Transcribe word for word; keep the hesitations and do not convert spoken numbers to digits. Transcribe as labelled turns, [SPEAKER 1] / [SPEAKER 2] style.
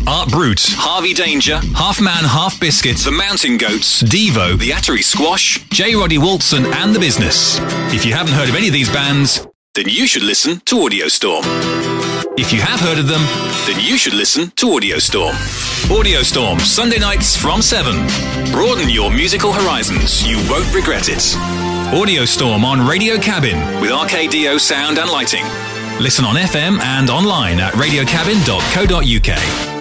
[SPEAKER 1] Art Brut, Harvey Danger, Half Man, Half Biscuit, The Mountain Goats, Devo, The Attery Squash, J. Roddy Walton, and The Business. If you haven't heard of any of these bands, then you should listen to Audio Storm. If you have heard of them, then you should listen to Audio Storm. Audio Storm, Sunday nights from seven. Broaden your musical horizons. You won't regret it. Audio Storm on Radio Cabin with R K D O sound and lighting. Listen on F M and online at radio cabin dot co dot U K.